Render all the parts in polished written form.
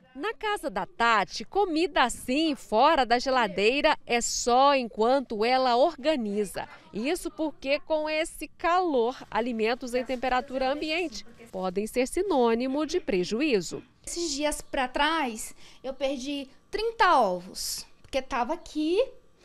Na casa da Tati, comida assim, fora da geladeira, é só enquanto ela organiza. Isso porque com esse calor, alimentos em temperatura ambiente podem ser sinônimo de prejuízo. Esses dias para trás, eu perdi 30 ovos, porque estava aqui,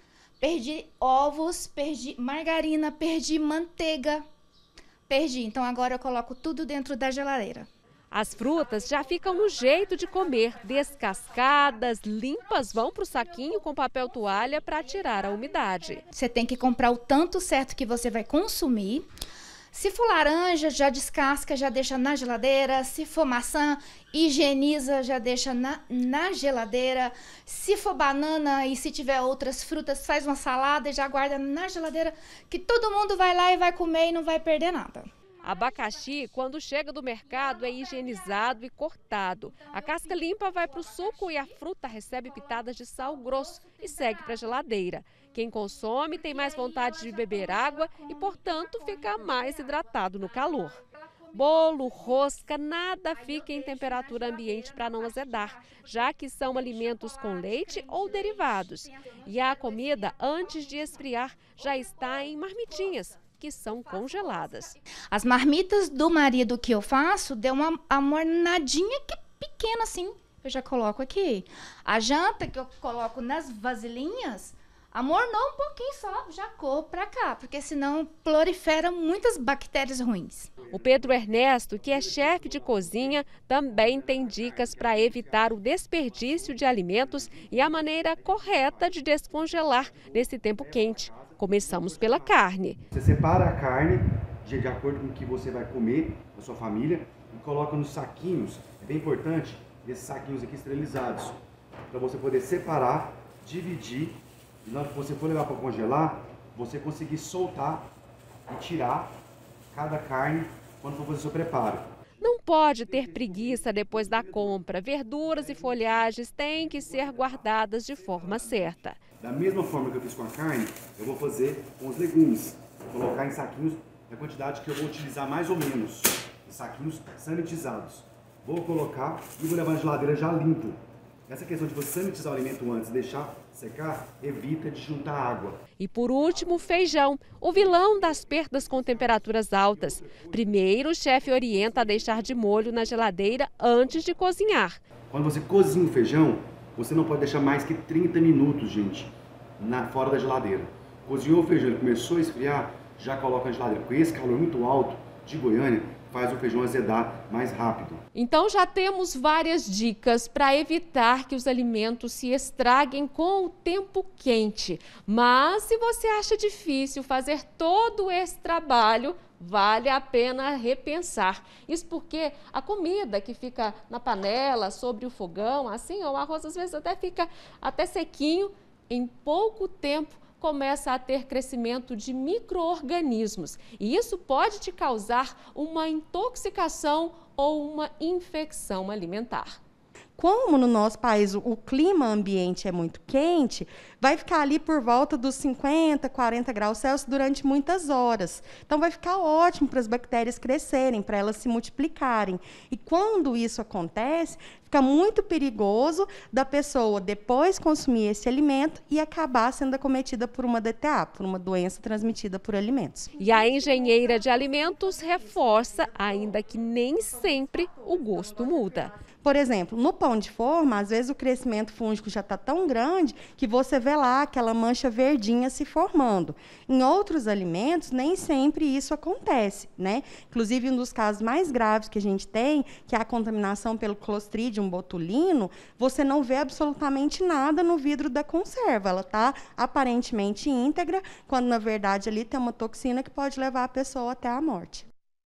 perdi ovos, perdi margarina, perdi manteiga, perdi. Então agora eu coloco tudo dentro da geladeira. As frutas já ficam no jeito de comer, descascadas, limpas, vão para o saquinho com papel toalha para tirar a umidade. Você tem que comprar o tanto certo que você vai consumir. Se for laranja, já descasca, já deixa na geladeira. Se for maçã, higieniza, já deixa na geladeira. Se for banana e se tiver outras frutas, faz uma salada e já guarda na geladeira, que todo mundo vai lá e vai comer e não vai perder nada. Abacaxi, quando chega do mercado, é higienizado e cortado. A casca limpa vai para o suco e a fruta recebe pitadas de sal grosso e segue para a geladeira. Quem consome tem mais vontade de beber água e, portanto, fica mais hidratado no calor. Bolo, rosca, nada fica em temperatura ambiente para não azedar, já que são alimentos com leite ou derivados. E a comida, antes de esfriar, já está em marmitinhas, que são congeladas. As marmitas do marido que eu faço, deu uma amornadinha que pequena assim, eu já coloco aqui. A janta que eu coloco nas vasilhinhas, amornou um pouquinho só, já corro para cá, porque senão proliferam muitas bactérias ruins. O Pedro Ernesto, que é chefe de cozinha, também tem dicas para evitar o desperdício de alimentos e a maneira correta de descongelar nesse tempo quente. Começamos pela carne. Você separa a carne de acordo com o que você vai comer, a sua família, e coloca nos saquinhos. É bem importante, esses saquinhos aqui esterilizados, para você poder separar, dividir, e na hora que você for levar para congelar, você conseguir soltar e tirar cada carne quando for fazer o seu preparo. Não pode ter preguiça depois da compra. Verduras e folhagens têm que ser guardadas de forma certa. Da mesma forma que eu fiz com a carne, eu vou fazer com os legumes. Vou colocar em saquinhos da quantidade que eu vou utilizar mais ou menos. Em saquinhos sanitizados. Vou colocar e vou levar na geladeira já limpo. Essa questão de você sanitizar o alimento antes e deixar secar, evita de juntar água. E por último, feijão, o vilão das perdas com temperaturas altas. Primeiro, o chefe orienta a deixar de molho na geladeira antes de cozinhar. Quando você cozinha o feijão, você não pode deixar mais que 30 minutos, gente, fora da geladeira. Cozinhou o feijão, ele começou a esfriar, já coloca na geladeira. Com esse calor muito alto de Goiânia, faz o feijão azedar mais rápido. Então já temos várias dicas para evitar que os alimentos se estraguem com o tempo quente. Mas se você acha difícil fazer todo esse trabalho, vale a pena repensar. Isso porque a comida que fica na panela, sobre o fogão, assim, o arroz às vezes até fica até sequinho, em pouco tempo começa a ter crescimento de micro-organismos e isso pode te causar uma intoxicação ou uma infecção alimentar. Como no nosso país o clima ambiente é muito quente, vai ficar ali por volta dos 50, 40 graus Celsius durante muitas horas. Então vai ficar ótimo para as bactérias crescerem, para elas se multiplicarem. E quando isso acontece, fica muito perigoso da pessoa depois consumir esse alimento e acabar sendo acometida por uma DTA, por uma doença transmitida por alimentos. E a engenheira de alimentos reforça, ainda que nem sempre o gosto muda. Por exemplo, no pão de forma, às vezes o crescimento fúngico já está tão grande que você vê lá aquela mancha verdinha se formando. Em outros alimentos, nem sempre isso acontece, né? Inclusive, um dos casos mais graves que a gente tem, que é a contaminação pelo Clostridium botulino, você não vê absolutamente nada no vidro da conserva. Ela está aparentemente íntegra, quando na verdade ali tem uma toxina que pode levar a pessoa até a morte.